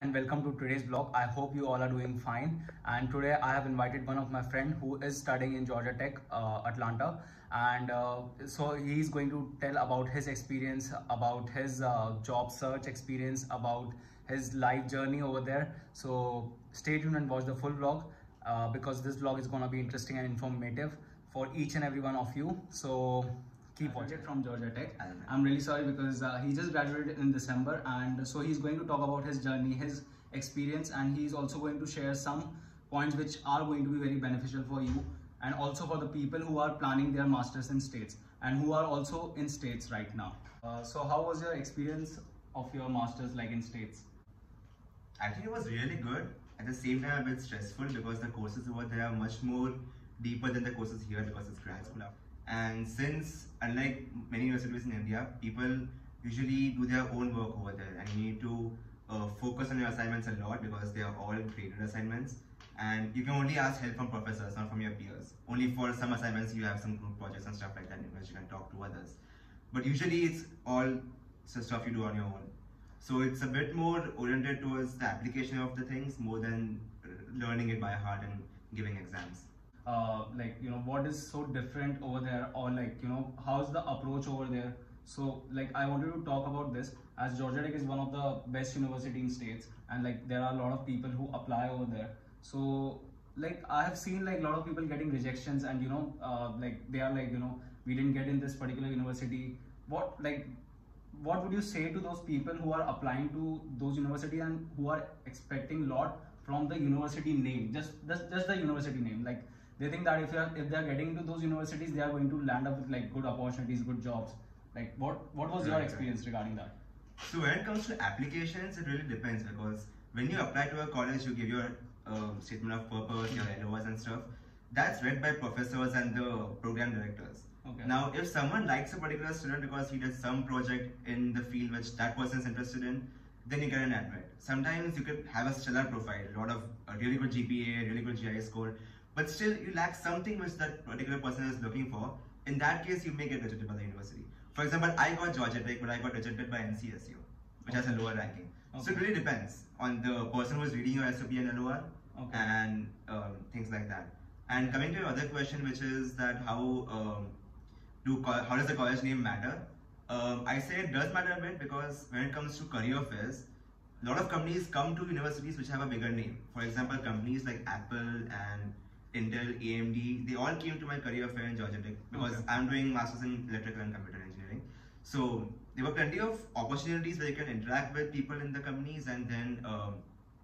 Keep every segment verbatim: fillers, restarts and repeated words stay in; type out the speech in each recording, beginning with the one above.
And welcome to today's vlog. I hope you all are doing fine. And today I have invited one of my friend who is studying in Georgia Tech, uh, Atlanta. And uh, so he's going to tell about his experience, about his uh, job search experience, about his life journey over there. So stay tuned and watch the full vlog uh, because this vlog is going to be interesting and informative for each and every one of you. So keep watching. From Georgia Tech. I'm really sorry because uh, he just graduated in December, and so he's going to talk about his journey, his experience, and he's also going to share some points which are going to be very beneficial for you and also for the people who are planning their masters in states and who are also in states right now. Uh, so how was your experience of your masters like in states? Actually, it was really good. At the same time, a bit stressful because the courses over there are much more deeper than the courses here because it's grad school. And since, unlike many universities in India, people usually do their own work over there, and you need to uh, focus on your assignments a lot because they are all graded assignments, and you can only ask help from professors, not from your peers. Only for some assignments you have some group projects and stuff like that in which you can talk to others. But usually it's all stuff you do on your own. So it's a bit more oriented towards the application of the things more than learning it by heart and giving exams. Uh, like, you know, what is so different over there, or like, you know, how's the approach over there? So like, I wanted to talk about this as Georgia Tech is one of the best university in states, and like there are a lot of people who apply over there. So like, I have seen like a lot of people getting rejections, and you know, uh, like they are like, you know, we didn't get in this particular university. What like what would you say to those people who are applying to those universities and who are expecting a lot from the university name, just just, just the university name? Like, they think that if they are if they are getting into those universities, they are going to land up with like good opportunities, good jobs. Like, what what was your experience regarding that? So when it comes to applications, it really depends because when you apply to a college, you give your um, statement of purpose, your L O As and stuff. That's read by professors and the program directors. Okay. Now, if someone likes a particular student because he does some project in the field which that person is interested in, then you get an admit. Sometimes you could have a stellar profile, a lot of a really good G P A, really good G I S score, but still you lack something which that particular person is looking for. In that case, you may get rejected by the university. For example, I got Georgia Tech, but I got rejected by N C S U, which okay. has a lower ranking. Okay. So it really depends on the person who is reading your S O P and L O R okay. and um, things like that. And coming to your other question, which is that how um, do how does the college name matter? Um, I say it does matter a bit because when it comes to career fairs, a lot of companies come to universities which have a bigger name. For example, companies like Apple and Intel, A M D, they all came to my career fair in Georgia Tech because okay. I'm doing masters in electrical and computer engineering. So there were plenty of opportunities where you can interact with people in the companies and then um,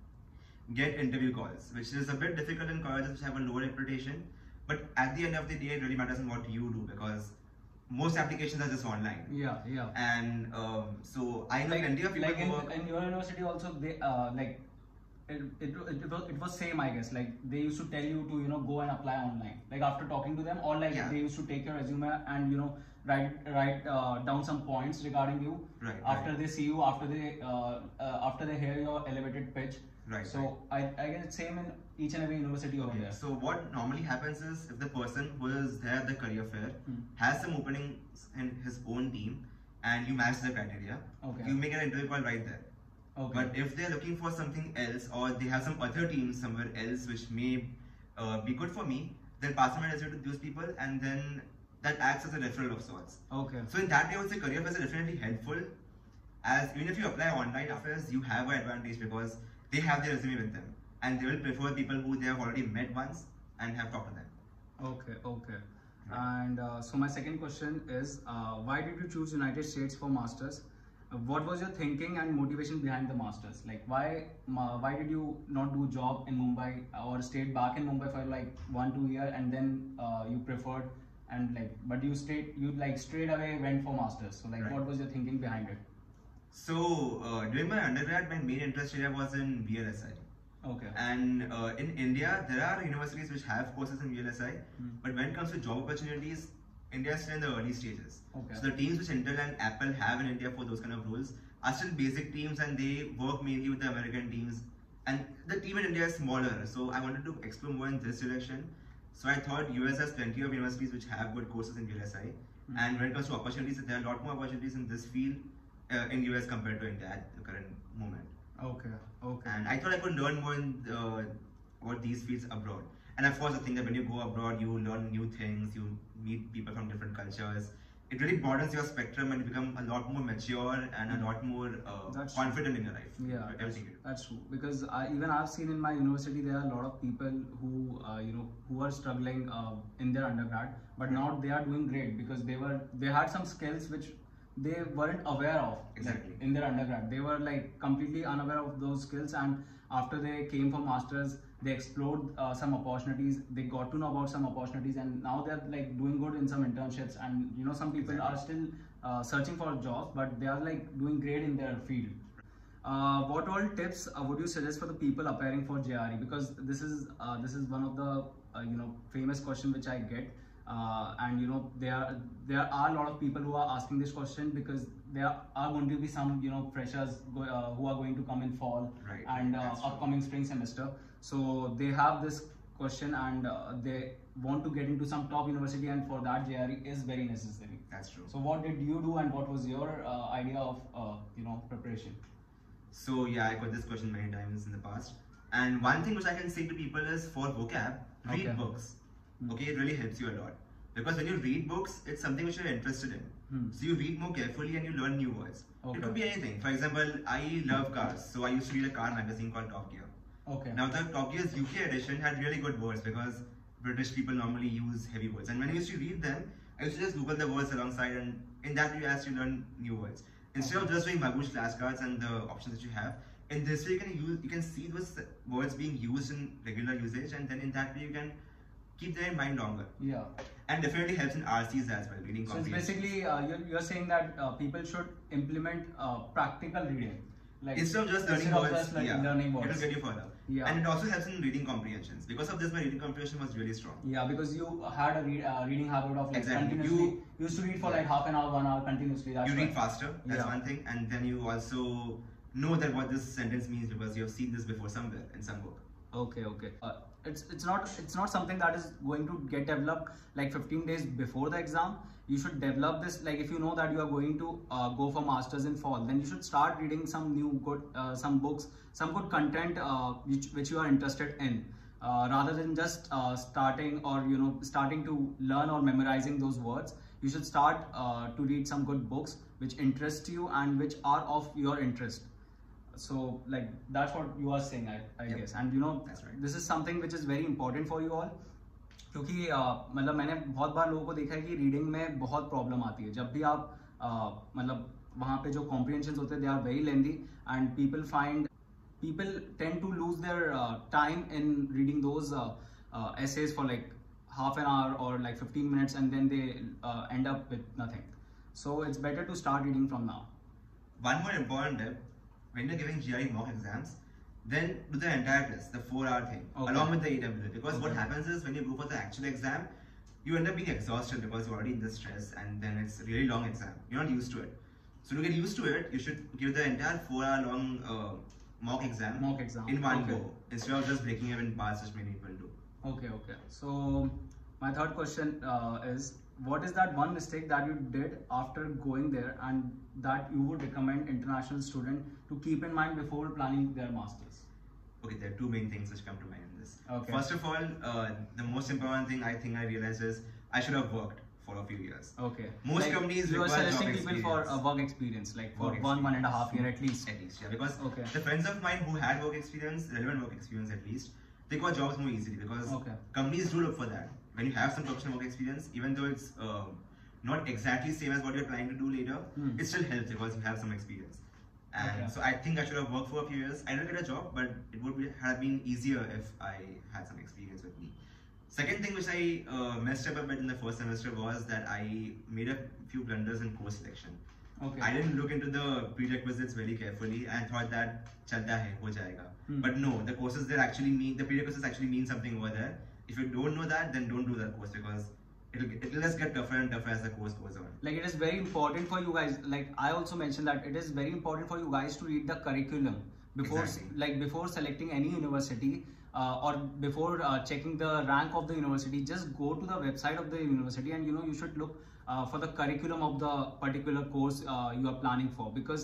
get interview calls, which is a bit difficult in colleges which have a lower reputation. But at the end of the day, it really matters on what you do because most applications are just online. Yeah, yeah. And um, so I know like, plenty of people like who in, work. in your university also, they uh, like it, it, it, was, it was same, I guess. Like they used to tell you to, you know, go and apply online. Like after talking to them, or like yeah. they used to take your resume and, you know, write write uh, down some points regarding you. Right. After right. they see you, after they uh, uh, after they hear your elevated pitch. Right. So right. I I guess it's same in each and every university over okay. there. So what normally happens is if the person who is there at the career fair hmm. has some openings in his own team and you match the criteria, okay. you make an interview call right there. Okay. But if they're looking for something else or they have some other teams somewhere else which may uh, be good for me, then pass my resume to those people and then that acts as a referral of sorts. Okay. So in that way, I would say career fairs are definitely helpful, as even if you apply online affairs, you have an advantage because they have their resume with them and they will prefer people who they have already met once and have talked to them. Okay, okay. Right. And uh, so my second question is, uh, why did you choose United States for masters? Uh, what was your thinking and motivation behind the masters? Like why why did you not do job in Mumbai or stayed back in Mumbai for like one two year and then uh, you preferred and like but you stayed you like straight away went for masters? So like right. what was your thinking behind it? So uh, during my undergrad, my main interest area was in V L S I. Okay. And uh, in India, there are universities which have courses in V L S I, hmm. but when it comes to job opportunities, India is still in the early stages. Okay. So the teams which Intel and Apple have in India for those kind of roles are still basic teams and they work mainly with the American teams. And the team in India is smaller, so I wanted to explore more in this direction. So I thought U S has plenty of universities which have good courses in V L S I. Hmm. And when it comes to opportunities, there are a lot more opportunities in this field uh, in U S compared to India at the current moment. Okay, okay. And I thought I could learn more in uh, about these fields abroad. And of course, the thing that when you go abroad, you learn new things, you meet people from different cultures. It really broadens your spectrum and you become a lot more mature and a lot more uh, confident in your life. Yeah, everything. That's, that's true. Because I, even I've seen in my university there are a lot of people who uh, you know who are struggling uh, in their undergrad, but now they are doing great because they were they had some skills which they weren't aware of. Exactly. Like, in their undergrad, they were like completely unaware of those skills, and after they came for masters, they explored uh, some opportunities, they got to know about some opportunities, and now they're like doing good in some internships. And you know, some people exactly. are still uh, searching for jobs, but they are like doing great in their field. Uh, what all tips uh, would you suggest for the people appearing for J R E? Because this is uh, this is one of the uh, you know famous question which I get, uh, and you know there are there are a lot of people who are asking this question because there are going to be some you know freshers go, uh, who are going to come in fall right. and uh, upcoming spring semester. So they have this question and uh, they want to get into some top university, and for that J R E is very necessary. That's true. So what did you do and what was your uh, idea of uh, you know preparation? So yeah, I got this question many times in the past. And one thing which I can say to people is for vocab, read okay. books. Okay, it really helps you a lot. Because when you read books, it's something which you're interested in. Hmm. So you read more carefully and you learn new words. Okay. It could be anything. For example, I love cars. So I used to read a car magazine called Top Gear. Okay. Now the Top Gear's U K edition had really good words because British people normally use heavy words. And when I used to read them, I used to just Google the words alongside, and in that way you actually learn new words. Instead okay. of just doing Magoosh flashcards and the options that you have, in this way you can use, you can see those words being used in regular usage, and then in that way you can keep them in mind longer. Yeah. And definitely helps in R Cs as well, reading So it's basically, uh, you're, you're saying that uh, people should implement uh, practical reading. Like, instead of just learning words, just like yeah, learning words. It will get you further. Yeah. And it also helps in reading comprehensions. Because of this, my reading comprehension was really strong. Yeah, because you had a read, uh, reading habit of like exactly. continuously. You used to read for yeah. like half an hour, one hour continuously. That's you right. read faster, that's yeah. one thing. And then you also know that what this sentence means because you have seen this before somewhere in some book. Okay, okay. Uh, it's it's not it's not something that is going to get developed like fifteen days before the exam. You should develop this, like if you know that you are going to uh, go for masters in fall, then you should start reading some new good uh, some books, some good content uh, which which you are interested in, uh, rather than just uh, starting or you know starting to learn or memorizing those words. You should start uh, to read some good books which interest you and which are of your interest. So like that's what you are saying, I, I yep. guess. And you know that's right. This is something which is very important for you all. क्योंकि मतलब मैंने बहुत बार लोगों को देखा है कि reading में बहुत प्रॉब्लम आती है जब भी आप मतलब वहाँ पे जो कॉम्प्रिहेंशंस होते हैं they are very lengthy and people find people tend to lose their time in reading those essays for like half an hour or like fifteen minutes and then they uh, end up with nothing. So it's better to start reading from now. One more important tip, when you're giving G R E mock exams, then do the entire test, the four hour thing, okay. along with the A W A. Because okay. what happens is when you go for the actual exam, you end up being exhausted because you're already in the stress, and then it's a really long exam. You're not used to it. So to get used to it, you should give the entire four hour long uh, mock exam, mock exam in one okay. go, instead of just breaking up in parts which many people do. Okay, okay. So my third question uh, is, what is that one mistake that you did after going there and that you would recommend international student to keep in mind before planning their masters? Okay, there are two main things which come to mind in this. Okay. First of all, uh, the most important thing I think I realized is I should have worked for a few years. Okay. Most like companies you are require suggesting job people for a work experience, like for work one, one and a half year at least. At least, yeah. Because okay. the friends of mine who had work experience, relevant work experience at least, they got jobs more easily because okay. companies do look for that. When you have some professional work experience, even though it's uh, not exactly same as what you're trying to do later, hmm. it still helps because you have some experience. And okay. so I think I should have worked for a few years. I didn't get a job, but it would be, have been easier if I had some experience with me. Second thing which I uh, messed up a bit in the first semester was that I made a few blunders in course selection. Okay. I didn't look into the prerequisites very carefully and thought that chalta hai, ho jayega. Hmm. But no, the courses there actually mean, the prerequisites actually mean something over there. If you don't know that, then don't do that course because it'll, it'll just get tougher and tougher as the course goes on. Like it is very important for you guys, like I also mentioned that it is very important for you guys to read the curriculum before exactly. like before selecting any university uh, or before uh, checking the rank of the university. Just go to the website of the university and you know you should look uh, for the curriculum of the particular course uh, you are planning for, because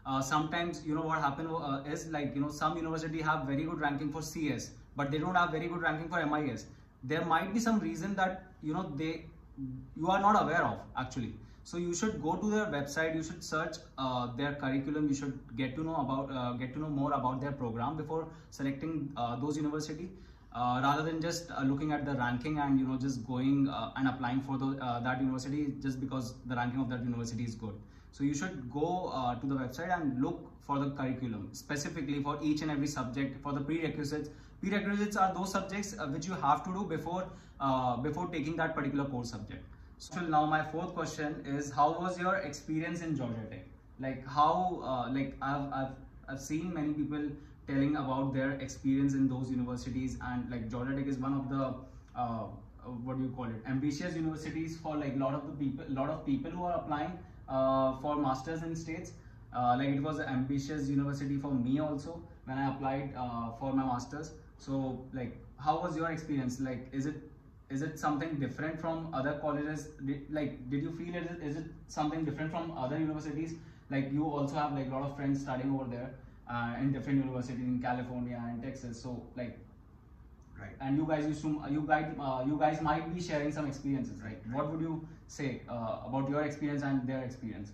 uh, sometimes you know what happened uh, is like you know some university have very good ranking for C S, but they don't have very good ranking for M I S. There might be some reason that you know they you are not aware of actually. So you should go to their website, you should search uh, their curriculum, you should get to know about uh, get to know more about their program before selecting uh, those university, uh, rather than just uh, looking at the ranking and you know just going uh, and applying for the, uh, that university just because the ranking of that university is good. So you should go uh, to the website and look for the curriculum specifically for each and every subject. For the prerequisites, prerequisites are those subjects uh, which you have to do before uh, before taking that particular core subject. So now my fourth question is, how was your experience in Georgia Tech? Like how, uh, like I've, I've, I've seen many people telling about their experience in those universities, and like Georgia Tech is one of the, uh, what do you call it, ambitious universities for like a lot of the people, lot of people who are applying uh, for masters in states. Uh, like it was an ambitious university for me also when I applied uh, for my masters. So like, how was your experience? Like, is it Is it something different from other colleges? Did, like, did you feel it is, is it something different from other universities? Like, you also have like a lot of friends studying over there uh, in different universities in California and Texas. So, like, right. And you guys used to, you guys, uh, you guys might be sharing some experiences, right? right. What would you say uh, about your experience and their experience?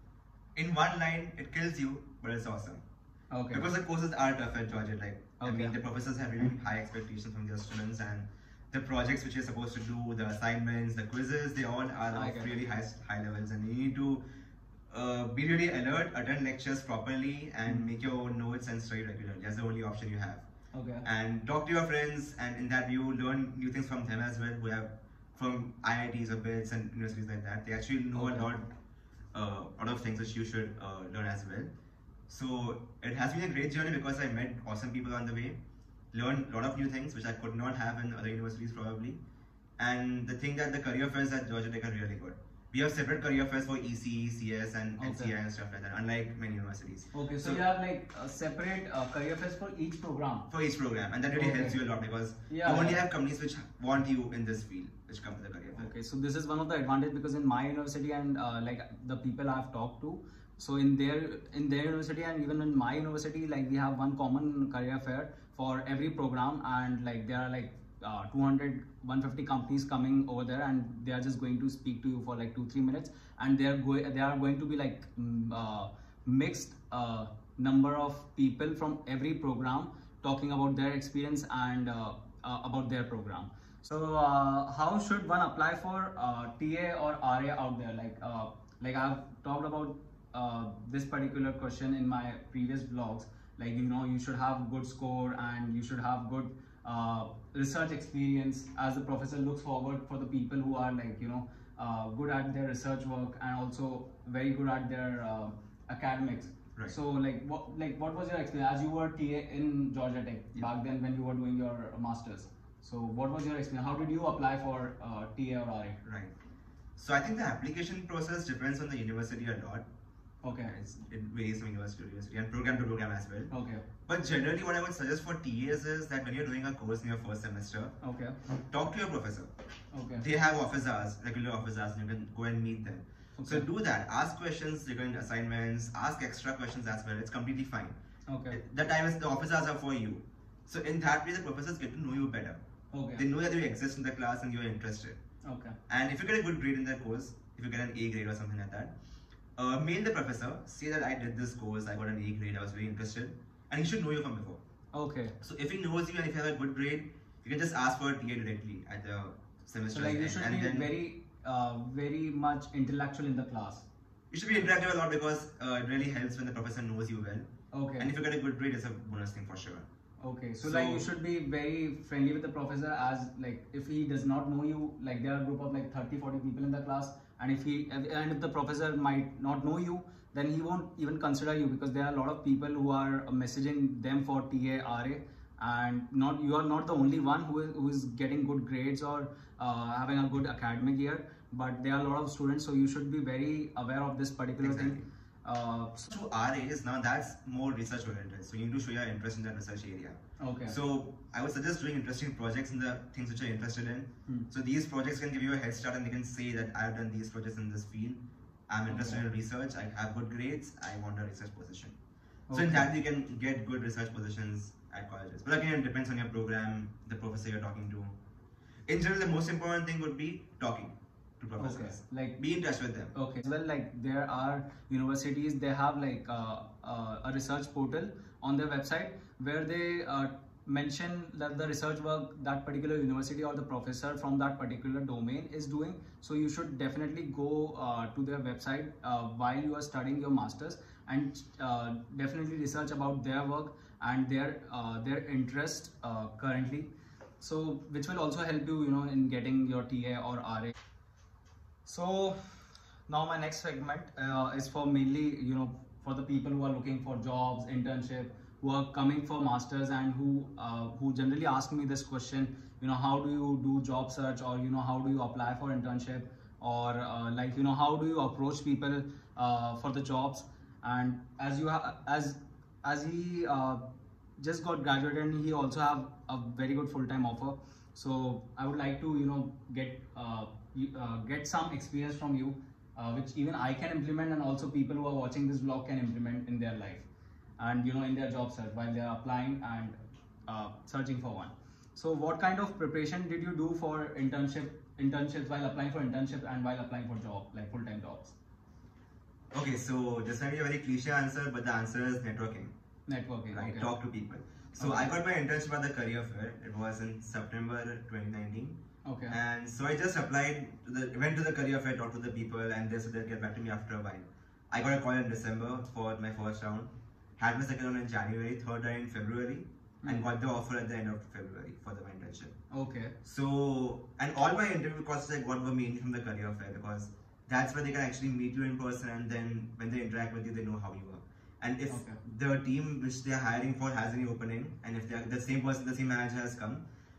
In one line, it kills you, but it's awesome. Okay. Because the courses are tough at Georgia Tech. Okay. I mean, the professors have really high expectations from their students, and the projects which you're supposed to do, the assignments, the quizzes, they all are of really high, high levels, and you need to uh, be really alert, attend lectures properly, and mm-hmm. make your own notes and study regularly. That's the only option you have. Okay. And talk to your friends, and in that you learn new things from them as well, who have from I I Ts or B I Ts and universities like that. They actually know okay. a lot, uh, lot of things which you should uh, learn as well. So it has been a great journey because I met awesome people on the way. Learned a lot of new things which I could not have in other universities probably. And the thing that the career fairs at Georgia Tech are really good. We have separate career fairs for E C E, C S and okay. N C I and stuff like that, unlike many universities. Okay, so, so you have like a separate uh, career fairs for each program? For each program, and that really okay. helps you a lot because yeah, you only yeah. have companies which want you in this field, which come to the career fair. Okay, so this is one of the advantages because in my university and uh, like the people I've talked to, so in their in their university and even in my university, like we have one common career fair for every program, and like there are like uh, two hundred, one hundred fifty companies coming over there, and they are just going to speak to you for like two three minutes, and they are going they are going to be like mm, uh, mixed uh, number of people from every program talking about their experience and uh, uh, about their program. So uh, how should one apply for uh, T A or R A out there? Like uh, like I've talked about uh, this particular question in my previous vlogs. Like, you know, you should have good score and you should have good uh, research experience, as the professor looks forward for the people who are like, you know, uh, good at their research work and also very good at their uh, academics. Right. So like what like what was your experience as you were T A in Georgia Tech yeah. back then when you were doing your masters? So what was your experience? How did you apply for uh, T A or R A? Right. So I think the application process depends on the university a lot. Okay. It's, it varies from university to university and program to program as well. Okay. But generally what I would suggest for T As is that when you're doing a course in your first semester, okay, talk to your professor. Okay. They have office hours, regular office hours, and you can go and meet them. Okay. So do that. Ask questions regarding assignments, ask extra questions as well. It's completely fine. Okay. The time is the office hours are for you. So in that way the professors get to know you better. Okay. They know that you exist in the class and you're interested. Okay. And if you get a good grade in that course, if you get an A grade or something like that, Uh, mail the professor, say that I did this course, I got an A grade, I was very interested, and he should know you from before. Okay. So if he knows you and if you have a good grade, you can just ask for a T A directly at the semester. So like you should and be then very, uh, very much intellectual in the class. You should be interactive a lot because uh, it really helps when the professor knows you well. Okay. And if you get a good grade, it's a bonus thing for sure. Okay, so, so like you should be very friendly with the professor, as like if he does not know you, like there are a group of like thirty forty people in the class, and if he and if the professor might not know you, then he won't even consider you because there are a lot of people who are messaging them for T A, R A, and not you are not the only one who is, who is getting good grades or uh, having a good academic year, but there are a lot of students, so you should be very aware of this particular exactly. thing. Uh, so R A is now that's more research oriented, so you need to show your interest in that research area. Okay. So I would suggest doing interesting projects in the things which you're interested in. Hmm. So these projects can give you a head start and they can say that I've done these projects in this field. I'm interested Okay. in research, I have good grades, I want a research position. So Okay. in that you can get good research positions at colleges. But again, it depends on your program, the professor you're talking to. In general, the most important thing would be talking to professors. Okay. Like Be in touch with them. Okay. As well, like there are universities, they have like uh, uh, a research portal on their website where they uh, mention that the research work that particular university or the professor from that particular domain is doing. So you should definitely go uh, to their website uh, while you are studying your masters and uh, definitely research about their work and their uh, their interest uh, currently. So which will also help you, you know, in getting your T A or R A. So now my next segment uh, is for mainly, you know, for the people who are looking for jobs, internship, who are coming for masters and who uh, who generally ask me this question, you know, how do you do job search, or you know, how do you apply for internship, or uh, like you know, how do you approach people uh, for the jobs? And as you ha- as as he uh, just got graduated and he also have a very good full-time offer, so I would like to, you know, get uh, you, uh, get some experience from you, uh, which even I can implement, and also people who are watching this vlog can implement in their life, and you know, in their job search while they are applying and uh, searching for one. So what kind of preparation did you do for internship internships while applying for internship and while applying for job, like full-time jobs? Okay, so this might be a very cliche answer, but the answer is networking. Networking. Right, Okay. talk to people. So Okay. I got my internship at the career fair. It was in September twenty nineteen. Okay. And so I just applied to the went to the career fair, talked to the people, and they said they'll get back to me after a while. I got a call in December for my first round. Had my second round in January, third round in February, and Mm. got the offer at the end of February for the internship. Okay. So, and all my interview courses I got were mainly from the career fair, because that's where they can actually meet you in person, and then when they interact with you, they know how you are. And if Okay. the team which they are hiring for has any opening, and if they are, the same person, the same manager has come,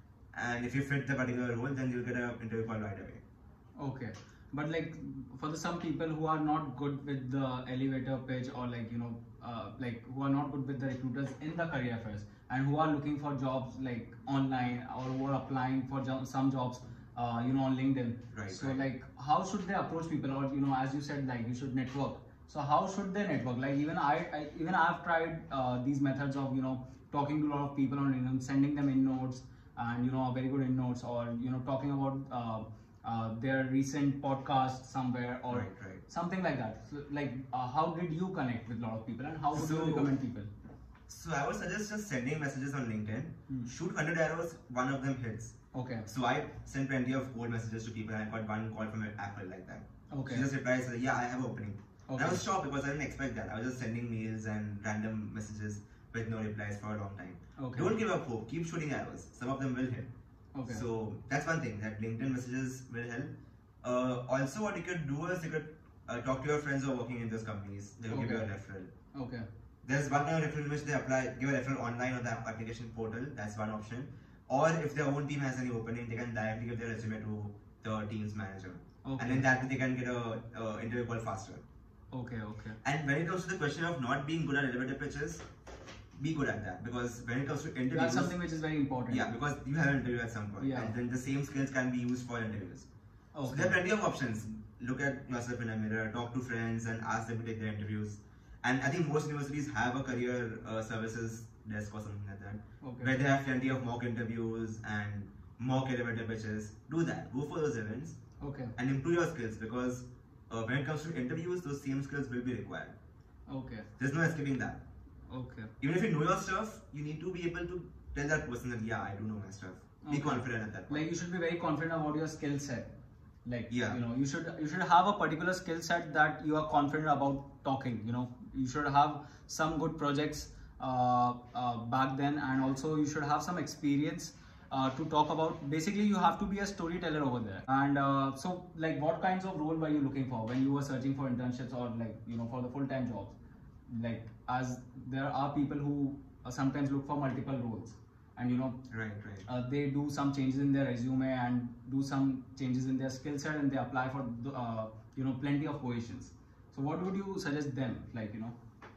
and if you fit the particular role, then you'll get an interview call right away. Okay. But like for the some people who are not good with the elevator pitch, or like you know, uh, like who are not good with the recruiters in the career fairs, and who are looking for jobs like online, or who are applying for jo- some jobs, uh, you know, on LinkedIn. Right, So right. like, how should they approach people, or you know, as you said, like you should network. So how should they network? Like even I, I even I've tried uh, these methods of, you know, talking to a lot of people on LinkedIn, sending them in notes, and you know, a very good in notes, or you know, talking about uh, uh, their recent podcast somewhere, or Right, right. something like that. So, like uh, how did you connect with a lot of people, and how would So- you recommend people? So I would suggest just sending messages on LinkedIn. Hmm. Shoot one hundred arrows, one of them hits. Okay. So I sent plenty of cold messages to people, and I got one call from Apple like that. Okay. She just replied, said, "Yeah, I have an opening." And I Okay. was shocked because I didn't expect that. I was just sending mails and random messages with no replies for a long time. Okay. Don't give up hope. Keep shooting arrows. Some of them will hit. Okay. So that's one thing, that LinkedIn messages will help. Uh, also, what you could do is you could uh, talk to your friends who are working in those companies. They will give you a Okay. referral. Okay. There's one kind of referral in which they apply, give a referral online on the application portal. That's one option. Or if their own team has any opening, they can directly give their resume to the team's manager. Okay. And in that way, they can get a, a interview call faster. Okay. Okay. And when it comes to the question of not being good at elevator pitches, be good at that, because when it comes to interviews, That's something which is very important. yeah, because you have an interview at some point, Yeah. and then the same skills can be used for interviews. So Okay. there are plenty of options. Look at yourself in a mirror, talk to friends, and ask them to take their interviews. And I think most universities have a career uh, services desk or something like that, Okay. where they have plenty of mock interviews and mock elevator pitches. Do that. Go for those events Okay. and improve your skills, because uh, when it comes to interviews, those same skills will be required. Okay. There's no escaping that. Okay. Even if you know your stuff, you need to be able to tell that person that, yeah, I do know my stuff. Be Okay. confident at that point. Like you should be very confident about your skill set. Like Yeah. you know, you should you should have a particular skill set that you are confident about talking. You know, you should have some good projects uh, uh, back then, and also you should have some experience uh, to talk about. Basically, you have to be a storyteller over there. And uh, so, like, what kinds of role were you looking for when you were searching for internships, or like you know, for the full time jobs? Like, as there are people who uh, sometimes look for multiple roles, and you know, Right, right. uh, they do some changes in their resume and do some changes in their skill set, and they apply for the, uh, you know, plenty of positions. So what would you suggest them, like, you know?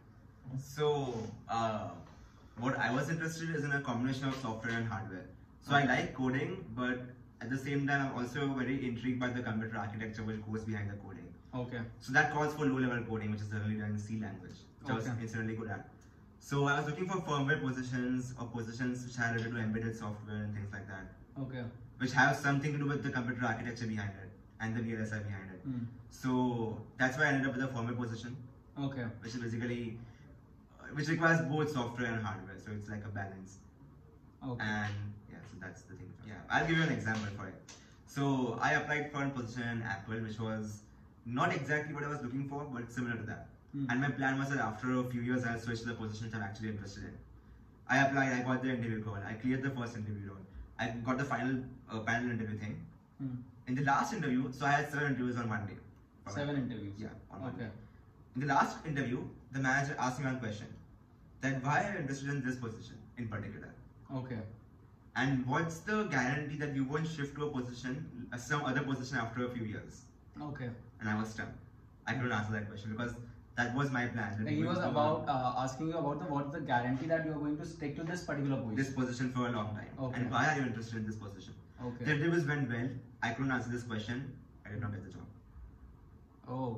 So, uh, what I was interested in is in a combination of software and hardware. So I like coding, but at the same time, I'm also very intrigued by the computer architecture which goes behind the coding. Okay. So that calls for low-level coding, which is generally done in C language, which I was Okay. incidentally good at. So I was looking for firmware positions or positions which are related to embedded software and things like that, Okay. which have something to do with the computer architecture behind it and the V L S I behind it. Mm. So that's why I ended up with a firmware position, Okay. which is basically uh, which requires both software and hardware. So it's like a balance. Okay. And yeah, so that's the thing. Yeah, I'll give you an example for it. So I applied for a position in Apple, which was not exactly what I was looking for, but similar to that. Mm. And my plan was that after a few years, I'll switch to the positions I'm actually interested in. I applied, I got the interview call, I cleared the first interview round, I got the final uh, panel interview thing. Mm. In the last interview, so I had seven interviews on one day. Seven interviews. Yeah, on one Okay. day. In the last interview, the manager asked me one question, that why are you interested in this position in particular? Okay. And what's the guarantee that you won't shift to a position, uh, some other position after a few years? Okay. And I was stunned. I couldn't answer that question because that was my plan. that Like he we was would go about on uh, asking you about the what's the guarantee that you are going to stick to this particular position. this position for a long time. Okay. And why are you interested in this position? Okay. The interviews went well. I couldn't answer this question. I did not get the job. Oh.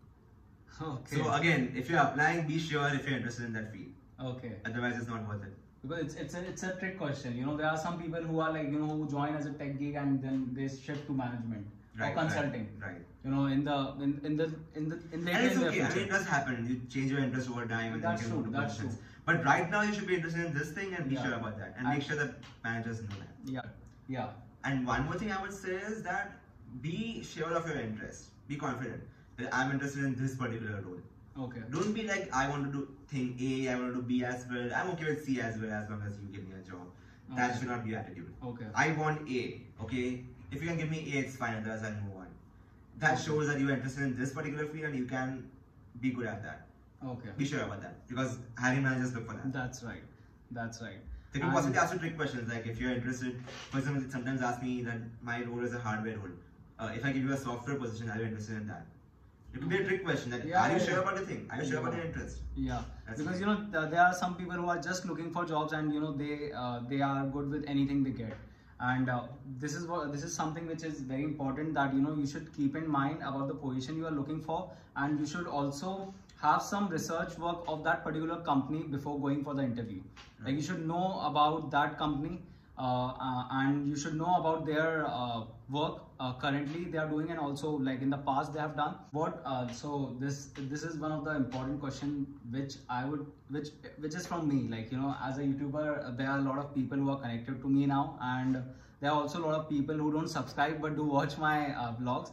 Okay. So again, if you're applying, be sure if you're interested in that field. Okay. Otherwise, it's not worth it. Because it's it's a it's a trick question. You know, there are some people who are like, you know, who join as a tech geek and then they shift to management Right, or consulting. Right. right. You know, in the in, in the in the in the And it's in their okay. I mean, future. it does happen. You change your interest over time, and That's then you can true, move to that's positions. true. But right now, you should be interested in this thing and be Yeah. sure about that, and And- make sure that managers know that. Yeah. Yeah. And one more thing I would say is that be sure of your interest. Be confident that I'm interested in this particular role. Okay. Don't be like, I want to do thing A, I want to do B as well. I'm okay with C as well as long as you give me a job. That Okay. should not be your attitude. Okay. I want A, okay? If you can give me A, it's fine, otherwise I'll move on. That Okay. shows that you're interested in this particular field and you can be good at that. Okay. Be sure about that because hiring managers look for that. That's right. That's right. They can And- possibly ask you trick questions like if you're interested. For example, they sometimes ask me that my role is a hardware role. Uh, if I give you a software position, are you interested in that? It could be a trick question. That Yeah, are you yeah, sure yeah. about the thing? Are you sure about Yeah. your interest? Yeah, That's because right. you know th- there are some people who are just looking for jobs and you know they uh, they are good with anything they get, and uh, this is what this is something which is very important that you know you should keep in mind about the position you are looking for, and you should also have some research work of that particular company before going for the interview. Like you should know about that company. Uh, uh, and you should know about their uh, work uh, currently they are doing and also like in the past they have done what uh, so this this is one of the important question which I would which which is from me, like you know as a YouTuber uh, there are a lot of people who are connected to me now, and there are also a lot of people who don't subscribe but do watch my uh, vlogs,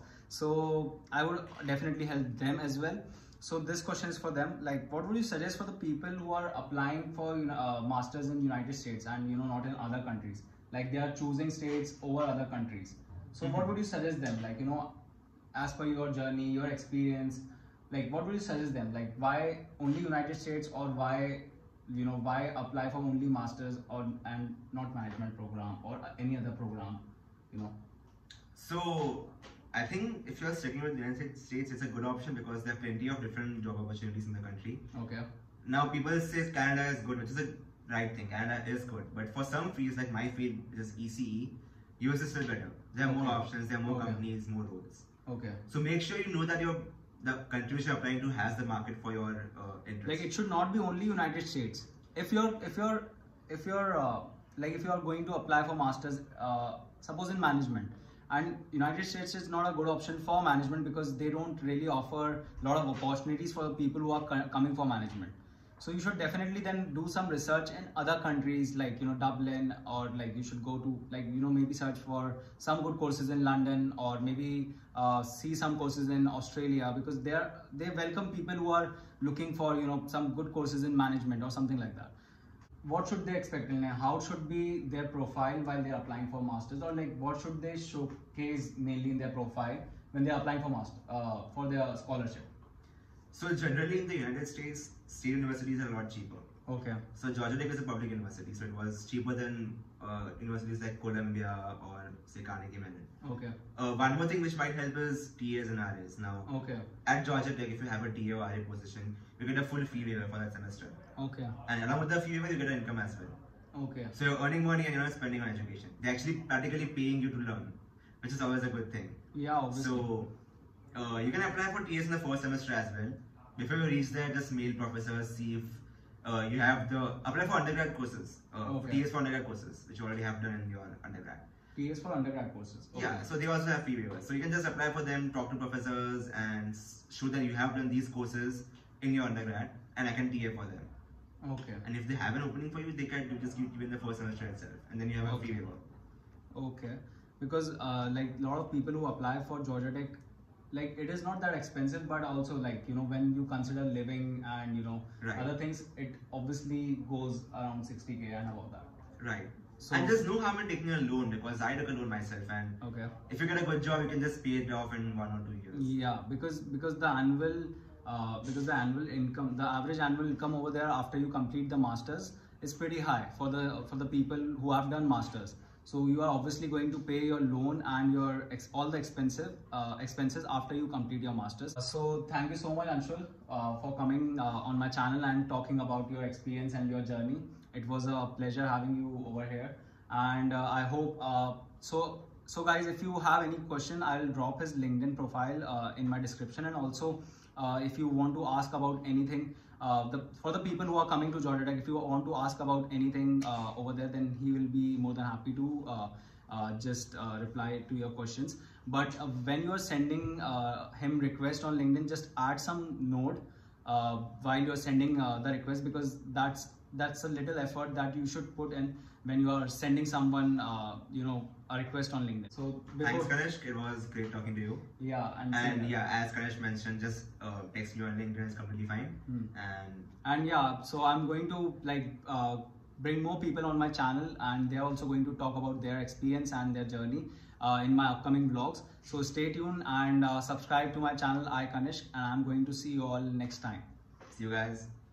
so I would definitely help them as well. So this question is for them, like what would you suggest for the people who are applying for you know, uh, masters in United States and you know not in other countries, like they are choosing states over other countries, so Mm-hmm. what would you suggest them, like you know as per your journey, your experience, like what would you suggest them, like why only United States or why you know why apply for only masters or and not management program or any other program, you know? So I think if you're sticking with the United States, it's a good option because there are plenty of different job opportunities in the country. Okay. Now people say Canada is good, which is a right thing. Canada is good, but for some fields like my field, which is E C E, U S is still better. There are more Okay. options, there are more Okay. companies, more roles. Okay. So make sure you know that your the country which you're applying to has the market for your uh, interest. Like it should not be only United States. If you're if you're if you're uh, like if you are going to apply for masters, uh, suppose in management, and United States is not a good option for management because they don't really offer a lot of opportunities for the people who are co- coming for management. So you should definitely then do some research in other countries like you know Dublin, or like you should go to like you know maybe search for some good courses in London, or maybe uh, see some courses in Australia, because they are they welcome people who are looking for you know some good courses in management or something like that. What should they expect, and how should be their profile while they're applying for masters, or like what should they showcase mainly in their profile when they're applying for master uh, for their scholarship? So generally in the United States, state universities are a lot cheaper. Okay. So Georgia Tech is a public university, so it was cheaper than uh, universities like Columbia or say Carnegie Mellon. Okay. Uh, one more thing which might help is T As and R As. Now, Okay. at Georgia Tech, if you have a T A or R A position, you get a full fee waiver for that semester. Okay. And along with the fee waiver, you get an income as well. Okay. So you're earning money and you're not spending on education. They're actually practically paying you to learn, which is always a good thing. Yeah, obviously. So uh, you can apply for T S in the first semester as well. Before you reach there, just mail professors, see if uh, you have the apply for undergrad courses, uh, Okay. T S for undergrad courses, which you already have done in your undergrad. T S for undergrad courses. Okay. Yeah, so they also have fee waivers. So you can just apply for them, talk to professors, and s- show that you have done these courses in your undergrad, and I can T A for them. Okay. And if they have an opening for you, they can do just give you in the first semester itself, and then you have a Okay. fee waiver. Okay, because uh, like a lot of people who apply for Georgia Tech, like it is not that expensive, but also like you know when you consider living and you know Right. other things, it obviously goes around sixty k and above that. Right. So- and there's no harm in taking a loan because I took a loan myself, and Okay. if you get a good job, you can just pay it off in one or two years. Yeah, because because the annual uh, because the annual income, the average annual income over there after you complete the masters is pretty high for the for the people who have done masters. So you are obviously going to pay your loan and your ex all the expensive uh, expenses after you complete your masters. So thank you so much, Anshul, uh, for coming uh, on my channel and talking about your experience and your journey. It was a pleasure having you over here, and uh, I hope uh, so. So guys, if you have any question, I'll drop his LinkedIn profile uh, in my description, and also uh, if you want to ask about anything, uh, the for the people who are coming to Georgia Tech, if you want to ask about anything uh, over there, then he will be more than happy to uh, uh, just uh, reply to your questions. But uh, when you are sending uh, him request on LinkedIn, just add some note uh, while you're sending uh, the request, because that's that's a little effort that you should put in when you are sending someone uh, you know a request on LinkedIn. So before, Thanks, Kanishk. It was great talking to you. yeah, and, And yeah, as Kanishk mentioned, just uh, text me on LinkedIn. It's completely fine. Hmm. And and yeah, so I'm going to like uh, bring more people on my channel, and they're also going to talk about their experience and their journey uh, in my upcoming vlogs. So stay tuned and uh, subscribe to my channel, I Kanishk, and I'm going to see you all next time. see you guys.